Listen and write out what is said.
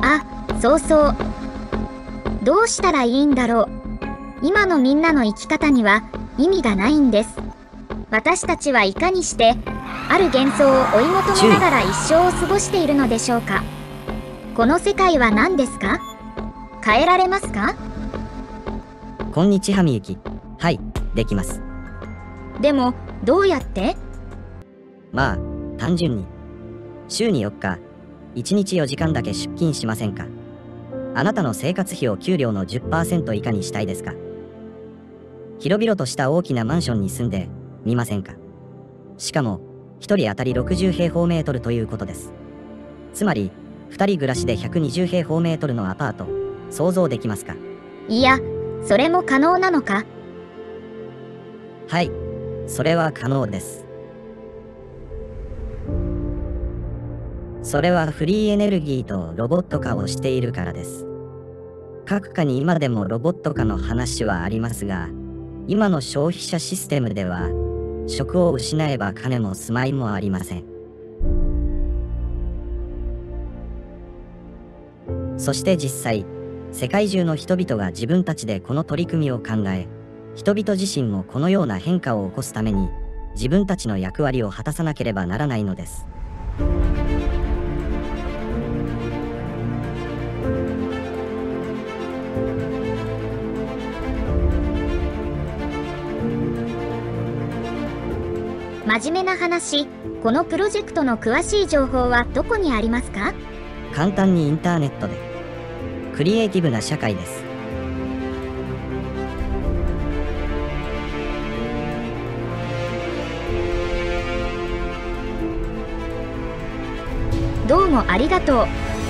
あ、そうそう。どうしたらいいんだろう。今のみんなの生き方には意味がないんです。私たちはいかにしてある幻想を追い求めながら一生を過ごしているのでしょうか。この世界は何ですか？変えられますか？ こんにちはみゆき。はい、できます。 でもどうやって？ まあ、単純に。週に4日、1日4時間だけ出勤しませんか？あなたの生活費を給料の 10% 以下にしたいですか？広々とした大きなマンションに住んでみませんか？しかも、1人当たり60平方メートルということです。つまり、2人暮らしで120平方メートルのアパート、想像できますか？ いや、それも可能なのか？ はい、それは可能です。それはフリーエネルギーとロボット化をしているからです。各家に今でもロボット化の話はありますが、今の消費者システムでは、職を失えば金も住まいもありません。そして実際、世界中の人々が自分たちでこの取り組みを考え、人々自身もこのような変化を起こすために、自分たちの役割を果たさなければならないのです。 真面目な話、このプロジェクトの詳しい情報はどこにありますか？ 簡単にインターネットで。クリエイティブな社会です。 どうもありがとう。